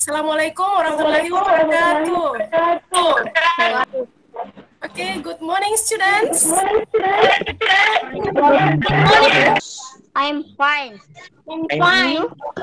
Assalamualaikum warahmatullahi wabarakatuh. Okay, good morning, students. I'm fine. I'm fine.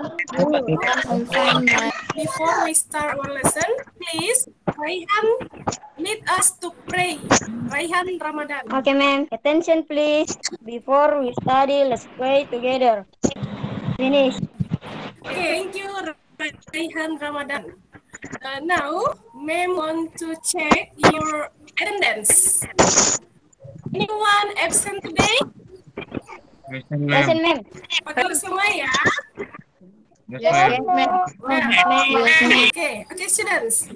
Before we start our lesson, please, Raihan, lead us to pray. Raihan Ramadan. Okay, ma'am. Attention, please. Before we study, let's pray together. Finish. Okay, thank you, Raihan Ramadan. Now, ma'am want to check your attendance. Anyone absent today? Present, ma'am. Betul semua ya? Yes, ma'am. Okay, students.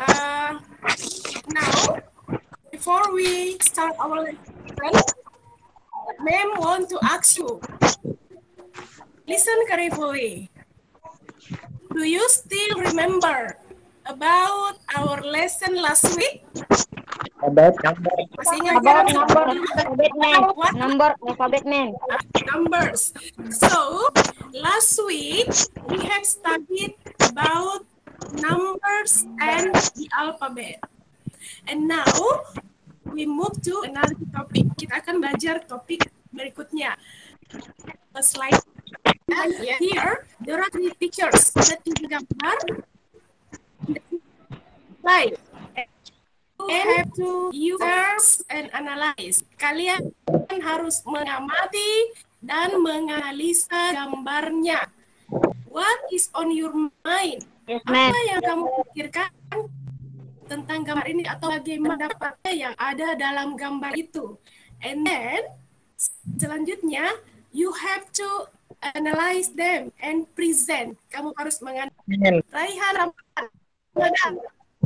Now, before we start our lesson, ma'am want to ask you. Listen carefully. Do you still remember about our lesson last week? Masih ingat kan? Number alphabet, ma'am. Numbers. So, last week we have studied about numbers and the alphabet. And now we move to another topic. Kita akan belajar topik berikutnya. Slide. And here there are 3 pictures. Ada 3 gambar. Slide. You have to use and analyze. Kalian harus mengamati dan menganalisa gambarnya. What is on your mind? Yes, ma'am. Apa yang kamu pikirkan tentang gambar ini atau bagaimana dapatnya yang ada dalam gambar itu? And then selanjutnya you have to analyze them and present. Kamu harus menganalisis. Raihan Ramadan.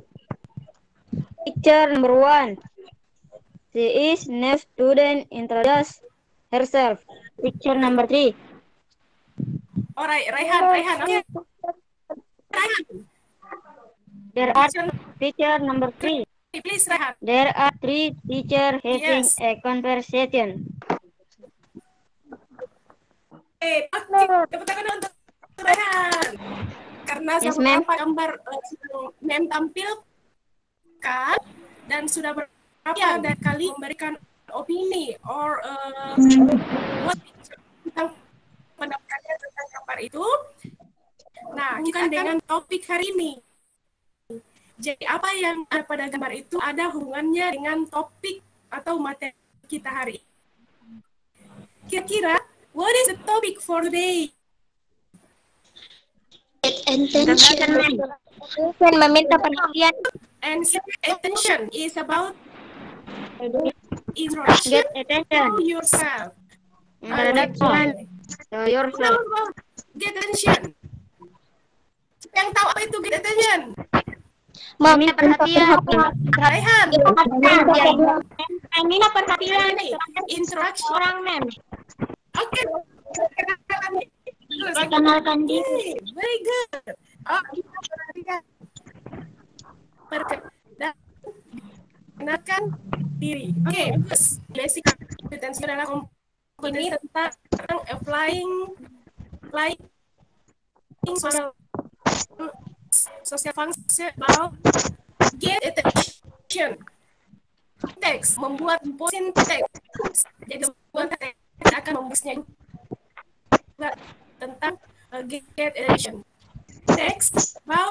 Picture number 1. She is new student. Introduce herself. Picture number 3. Alright, Raihan. Okay. Raihan. There are picture number 3. Please, Raihan. There are 3 teachers having Yes. a conversation. Tepuk tangan untuk Raihan. Karena Yes, beberapa gambar mem tampilkan dan sudah berapa dari kali memberikan opini or what tentang pendapatnya tentang gambar itu. Nah, kita dengan topik hari ini. Jadi apa yang ada pada gambar itu ada hubungannya dengan topik atau materi kita hari ini. Kira-kira, what is the topic for today? Attention. Meminta perhatian. And attention is about introduction Get attention. to yourself. Introduction to yourself. Get attention. Siapa yang tahu apa itu get attention? Meminta perhatian. Raihan. Meminta perhatian. Introduction. Orang, ma'am. Oke. Perkenalkan diri. Very good. Oh, kita perhatikan. Perkenalkan diri. Oke, bagus. Basic kompetensi adalah kompetensi tentang applying social function about get attention. Teks, membuat posin teks. Jadi membuat teks akan membusnya juga tentang get attention. Next, about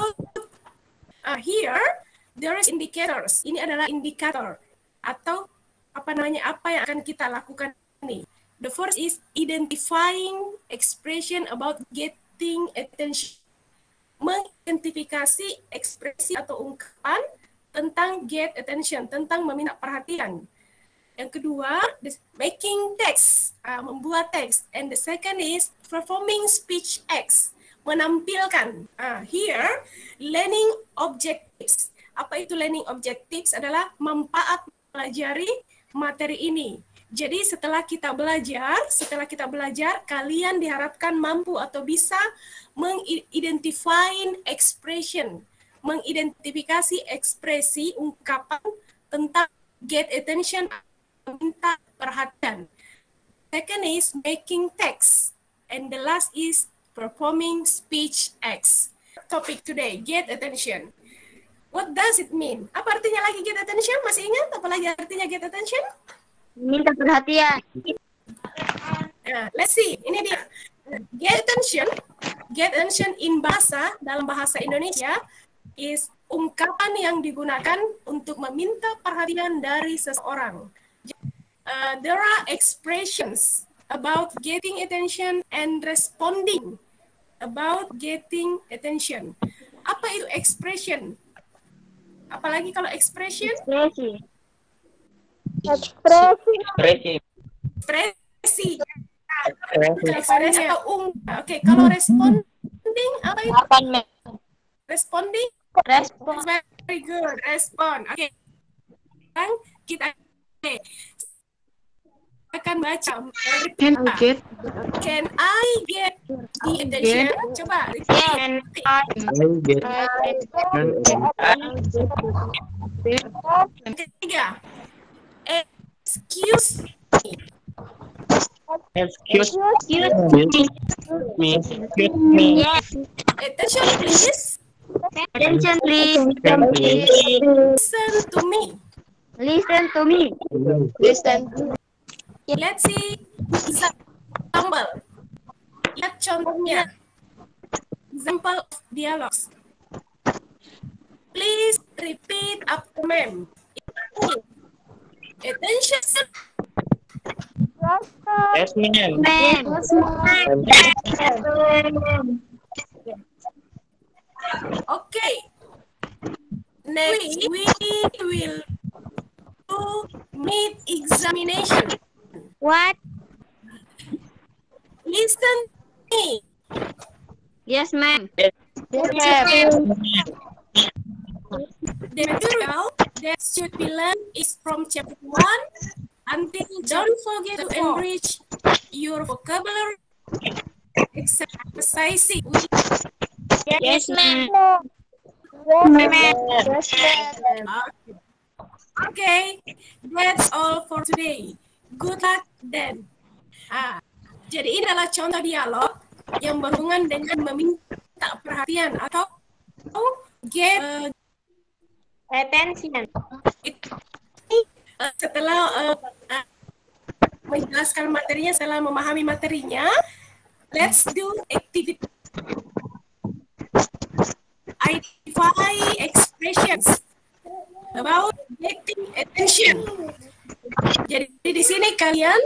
here there is indicators. Ini adalah indikator atau apa yang akan kita lakukan ini. The first is identifying expression about getting attention. Mengidentifikasi ekspresi atau ungkapan tentang get attention, tentang meminta perhatian. Yang kedua, making text, membuat teks. And the second is performing speech acts, menampilkan. Here, learning objectives. Apa itu learning objectives? Adalah manfaat pelajari materi ini. Jadi setelah kita belajar, kalian diharapkan mampu atau bisa mengidentifikasi ekspresi ungkapan tentang get attention, minta perhatian. Second is making text, and the last is performing speech acts. topic today, get attention. What does it mean? Apa artinya lagi get attention? Masih ingat apa lagi artinya get attention? Minta perhatian. Let's see. Ini dia. Get attention dalam bahasa Indonesia is ungkapan yang digunakan untuk meminta perhatian dari seseorang. There are expressions about getting attention and responding about getting attention. Apa itu expression? Apalagi kalau expression? Ekspresi. Oke, kalau responding apa itu? Responding? Respon. Very good. Respond. Oke. Sekarang kita akan baca. Can I get the attention? Coba. Ketiga. Excuse me. Excuse me. Yes. Attention, please. Attention, please. Listen to me. Listen to me. Let's see example. Lihat contohnya. Example of dialogues. Please repeat after ma'am. Attention. Yes, ma'am. Okay. Next, we will do mid examination. What? Listen to me. Yes, ma'am. The material that should be learned is from chapter 1 until don't forget to enrich your vocabulary exercising with Yes, ma'am. Okay, that's all for today. Good luck then. Jadi ini adalah contoh dialog yang berhubungan dengan meminta perhatian atau get Attention. Setelah menjelaskan materinya, setelah memahami materinya, let's do activity. Identify expressions about getting attention. Jadi di sini kalian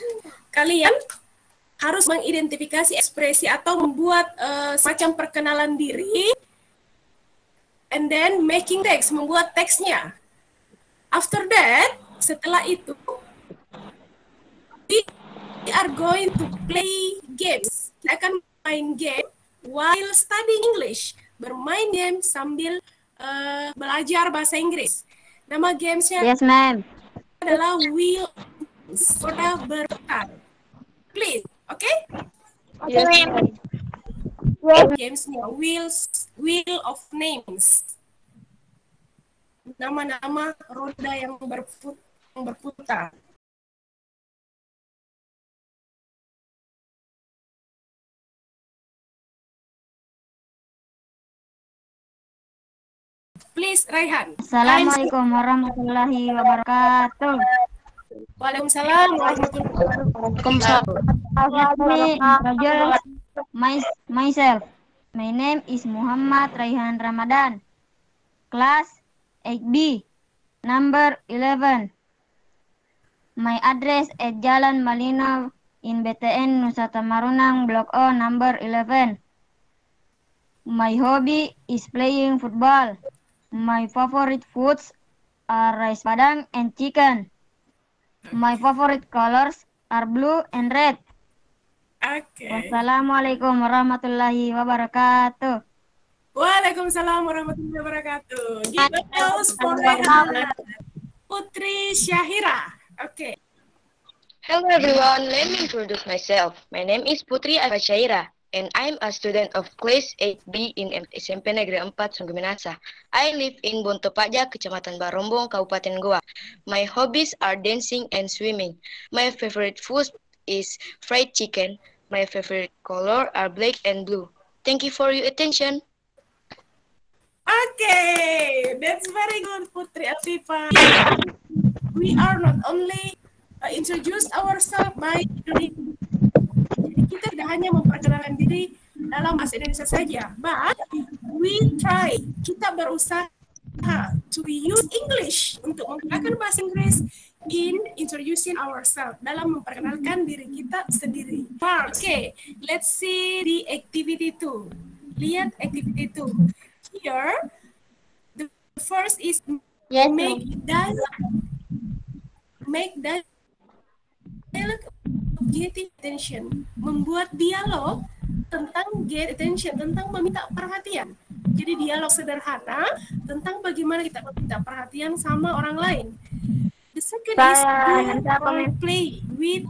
harus mengidentifikasi ekspresi atau membuat semacam perkenalan diri, and then making text, membuat teksnya. After that, setelah itu, we are going to play games. Kita akan main game while studying English. Bermain game sambil belajar bahasa Inggris. Nama gamesnya Yes, ma'am. adalah Wheel Roda Berputar. Please, okay? Yes, ma'am. Gamesnya Wheel of Names. Nama-nama roda yang berputar. Please, Raihan. Assalamualaikum warahmatullahi wabarakatuh. Waalaikumsalam warahmatullahi wabarakatuh. Let me introduce myself. My name is Muhammad Raihan Ramadan. Class 8B, number 11. My address at Jalan Malino in BTN Nusa Tamarunang, Block O, number 11. My hobby is playing football. My favorite foods are rice padang and chicken. My favorite colors are blue and red. Okay. Wassalamualaikum warahmatullahi wabarakatuh. Waalaikumsalam warahmatullahi wabarakatuh. Give applause for Raihan. Putri Syahira. Okay. Hello everyone, let me introduce myself. My name is Putri Syahira and I'm a student of class 8B in SMP Negeri 4 Sungguh Minasa. I live in Bontopaja, Kecamatan Barombong, Kabupaten Goa. My hobbies are dancing and swimming. My favorite food is fried chicken. My favorite color are black and blue. Thank you for your attention. Okay, that's very good, Putri Afifa. We are not only introduce ourselves by jadi kita tidak hanya memperkenalkan diri dalam bahasa Indonesia saja, but we try, kita berusaha to use English untuk menggunakan bahasa Inggris in introducing ourselves, dalam memperkenalkan diri kita sendiri. Okay, let's see the activity 2. Lihat activity 2. Here, the first is make dialogue getting attention, membuat dialog tentang get attention, tentang meminta perhatian. Jadi dialog sederhana tentang bagaimana kita meminta perhatian sama orang lain. The second is role play with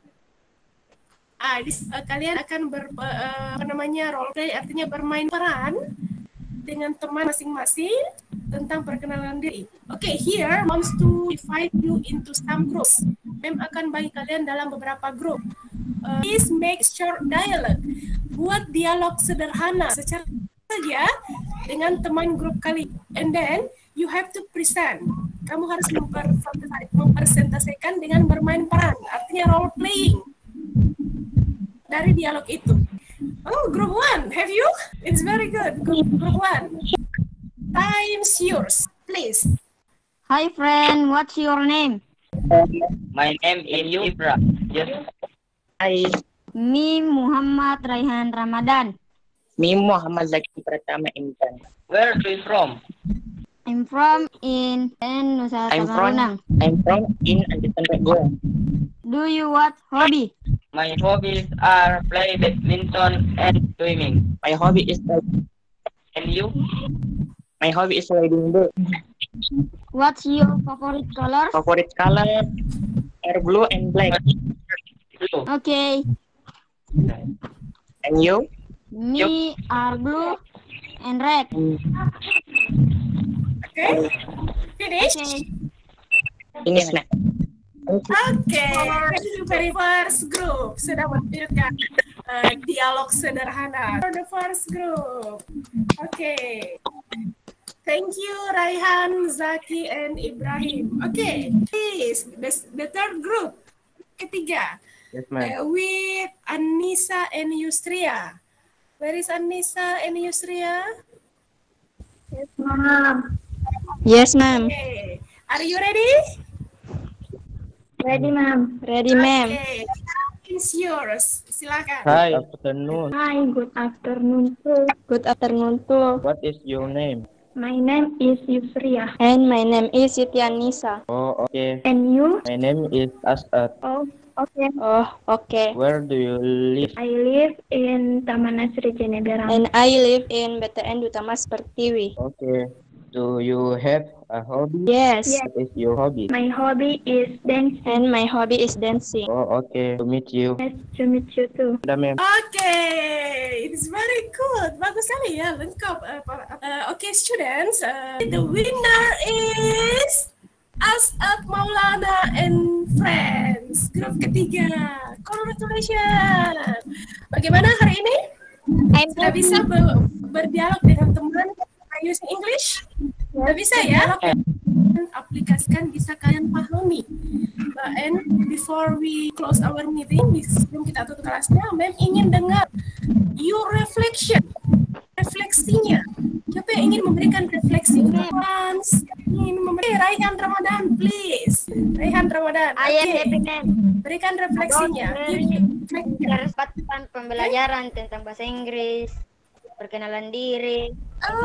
kalian akan role play, artinya bermain peran dengan teman masing-masing tentang perkenalan diri. Okay, here wants to divide you into some groups. Mem akan bagi kalian dalam beberapa grup. Please make short dialogue. Buat dialog sederhana secara saja dengan teman grup kalian. And then you have to present. Kamu harus mempresentasikan dengan bermain peran, artinya role playing dari dialog itu. Oh, group 1, have you? It's very good. Group 1. Time's yours, please. Hi friend, what's your name? My name is Ibra. Yes. Hi. Me Muhammad Raihan Ramadan. Me Muhammad Zaki Pratama Intan. Where are you from? I'm from in Nusa Tenggara. I'm from in Anditanegara. Do you what hobby? My hobbies are play badminton and swimming. My hobby is and you? My hobby is riding boat. What's your favorite color? Favorite color are blue and black. Blue. Okay. And you? Me are blue and red. Okay, finish. Okay. Finish na. Okay, very first group sudah menampilkan dialog sederhana. For the first group, okay. Thank you, Raihan, Zaki, and Ibrahim. Okay, please, the third group, ketiga, Yes, ma'am. with Anissa and Yusria. Where is Anissa and Yusria? Yes, ma'am. Okay, are you ready? Ready, ma'am. Ready, ma'am. Okay, it's yours. Silakan. Hi. Good afternoon. Hi, good afternoon too. Good afternoon too. What is your name? My name is Yusria. And my name is Siti Anissa. Oh, okay. And you? My name is Asad. Oh, okay. Oh, okay. Where do you live? I live in Taman Nasri Jeneberang. And I live in BTN Duta Mas Pertiwi. Okay. Do you have a hobby? Yes. What is your hobby? My hobby is dancing. And my hobby is dancing. Oh, okay. To meet you. Nice to meet you too. Udah, ma'am. Okay, it's very good. Bagus sekali ya, lengkap. Okay, students, the winner is Asad Maulana and friends. Grup ketiga. Congratulations. Bagaimana hari ini? Sudah bisa berdialog dengan teman using English? Sudah bisa ya? Aplikasikan, bisa kalian pahami. And before we close our meeting, sebelum kita tutup kelasnya, Mem ingin dengar your reflection, refleksinya. Siapa yang ingin memberikan refleksi? Raihan Ramadan, please. Raihan Ramadan. Ayah, berikan refleksinya. Mendapatkan pembelajaran tentang bahasa Inggris, perkenalan diri.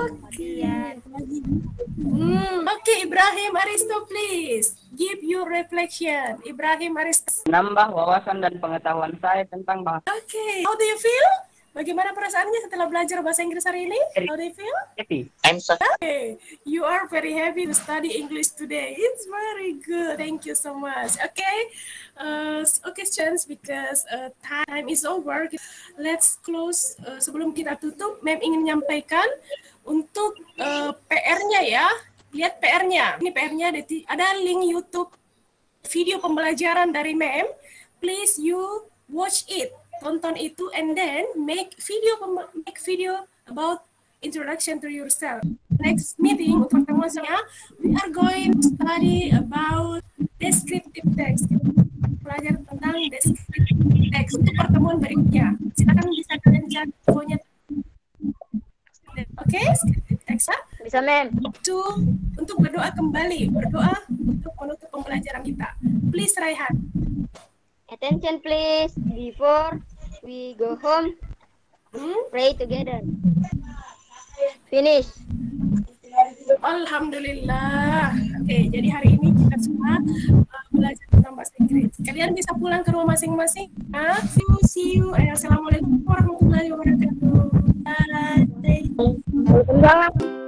Okay, Ibrahim Aristo, please give your reflection. Ibrahim Aristo. Menambah wawasan dan pengetahuan saya tentang bahasa. Okay, how do you feel? Bagaimana perasaannya setelah belajar bahasa Inggris hari ini? How do you feel? Happy. I'm so Okay, you are very happy to study English today. It's very good. Thank you so much. Okay, okay, students, because time is over. Let's close. Sebelum kita tutup, Mem ingin menyampaikan untuk PR-nya ya. Lihat PR-nya. Ini PR-nya ada link YouTube video pembelajaran dari Mem. Please you watch it. Tonton itu and then make video about introduction to yourself. next meeting, untuk pertemuan selanjutnya, we are going to study about descriptive text. Belajar tentang descriptive text untuk pertemuan berikutnya. Silakan bisa kalian cari infonya. Oke, descriptive text ya. Bisa, Mem. Untuk berdoa kembali, berdoa untuk menutup pembelajaran kita. Please, Raihan. Attention please. Before we go home, pray together. Finish. Alhamdulillah. Oke, jadi hari ini kita semua belajar tentang bahasa Inggris. Kalian bisa pulang ke rumah masing-masing. See you. Assalamualaikum warahmatullahi wabarakatuh. Bye. Waalaikumsalam.